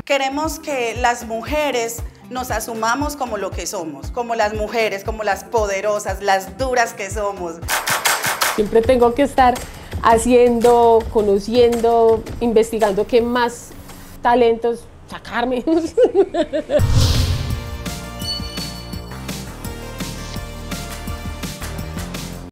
Queremos que las mujeres nos asumamos como lo que somos, como las mujeres, como las poderosas, las duras que somos. Siempre tengo que estar haciendo, conociendo, investigando qué más talentos sacarme.